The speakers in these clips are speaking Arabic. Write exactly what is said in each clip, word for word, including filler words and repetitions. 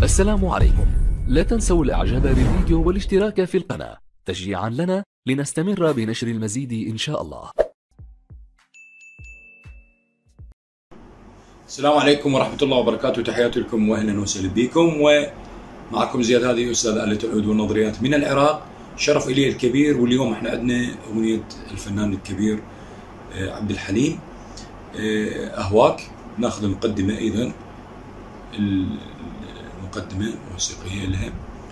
السلام عليكم. لا تنسوا الاعجاب بالفيديو والاشتراك في القناة تشجيعا لنا لنستمر بنشر المزيد ان شاء الله. السلام عليكم ورحمة الله وبركاته، تحياتي لكم واهلا وسهلا بكم، ومعكم زياد هذه استاذ آلة العود والنظريات من العراق. شرف الي الكبير، واليوم احنا عندنا اغنية الفنان الكبير عبد الحليم اهواك. ناخذ المقدمة ايضا، المقدمة موسيقية لها،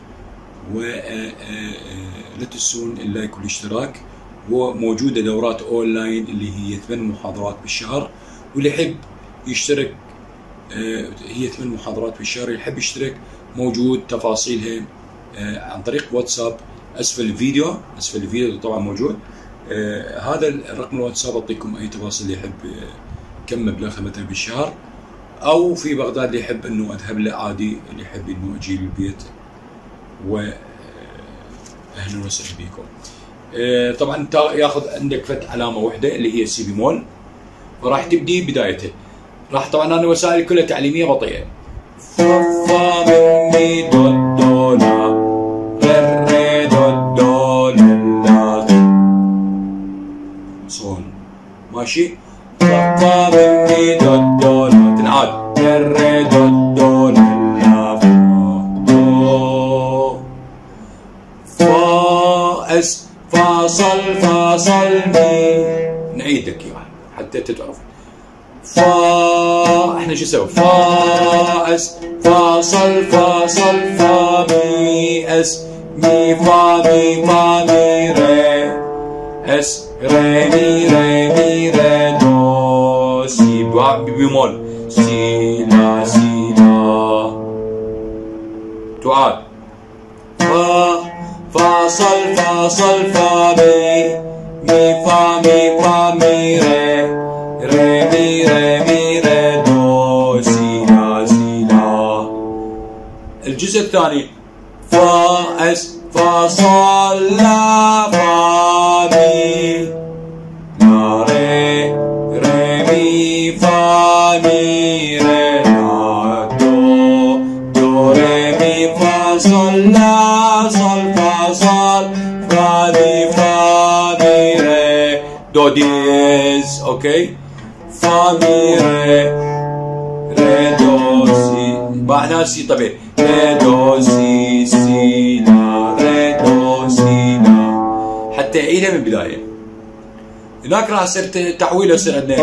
ولا تنسون اللايك والاشتراك. وموجودة دورات اونلاين اللي هي ثمان محاضرات بالشهر، واللي يحب يشترك هي ثمان محاضرات بالشهر، اللي يحب يشترك موجود تفاصيلها عن طريق واتساب اسفل الفيديو. اسفل الفيديو طبعا موجود هذا الرقم الواتساب، اعطيكم اي تفاصيل اللي يحب كم مبلغ مثلا بالشهر، او في بغداد اللي يحب انه اذهب له عادي، اللي يحب انه اجي للبيت. واهلا وسهلا بكم. طبعا انت ياخذ عندك فت علامه واحده اللي هي سي بيمول، فراح تبدي بدايته. راح طبعا انا وسائل كلها تعليميه بطيئه. فا مي دو دو لا ري دو دو لا صول، ماشي. فا مي دو دو لا تنعاد ري دو دو لا دو فا اس فا صل فا صل مي. نعيدك اياها حتى تعرف. فا احنا شو نسوي؟ فا اس فا صل فا صل فا مي اس مي فا مي فا مي ري اس ري مي ري مي ري دو سي بيمول سي لا سي لا. تعاد. فا فا صل فا صل فا مي مي فا مي فا مي ري ري مي ري مي ري دو سي لا سي لا. الجزء الثاني فا اس فا صل لا فا مي لا ري ري مي فا مي ري لا دو دو ري مي فا صل لا صل فا صل فا مي فا مي ري دو ديز. اوكي. فا مي ري ري دو سي بعدها سي طبيعي ري دو سي سي لا ري دو سي لا، حتى يعيدها من البداية. هناك راح يصير تعويل، يصير عندنا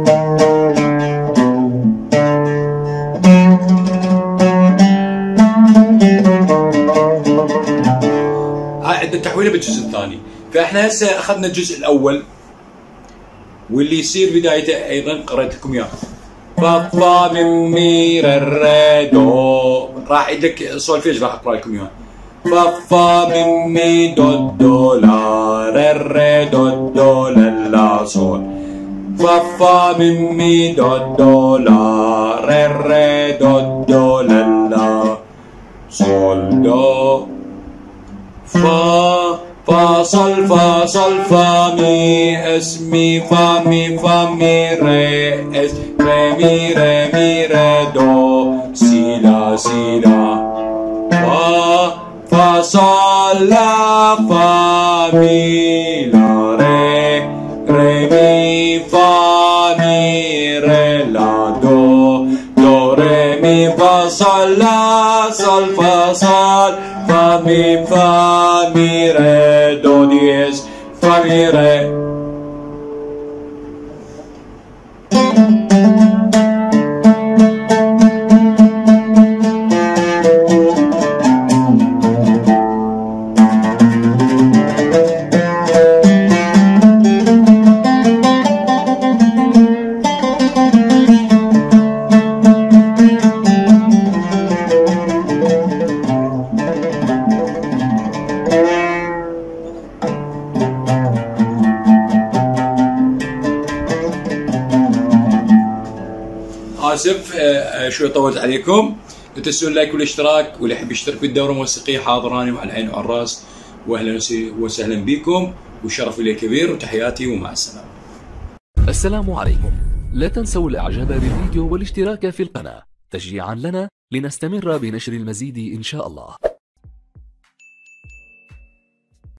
هاي عندنا تحويله بالجزء الثاني. فاحنا هسه اخذنا الجزء الاول واللي يصير بدايته ايضا قرأت لكم اياه. فا فا مي مي ري دو، راح عندك سولفيج راح اقرا لكم اياه. فا فا مي مي دو دو لا ري ري دو دو لا لا صول. فا فا مي مي دو دو لا ري ري دو دو لا لا صول دو. فا فا صل فا صل فا مي اس مي فا مي فا مي ري اس ري مي ري مي ري دو سي لا سي لا. فا فا صل لا فا مي لا ري ري مي فا مي ري لا دو دو ري مي فا صل لا صل فا صل فا مي فا مي ري دو ديز فا مي ري. اسف شوي طولت عليكم. لا تنسون اللايك والاشتراك، واللي يحب يشترك بالدوره الموسيقيه حاضراني وعلى العين وعلى الراس. واهلا وسهلا بكم، وشرف لي كبير، وتحياتي ومع السلامه. السلام عليكم. لا تنسوا الاعجاب بالفيديو والاشتراك في القناة تشجيعا لنا لنستمر بنشر المزيد إن شاء الله.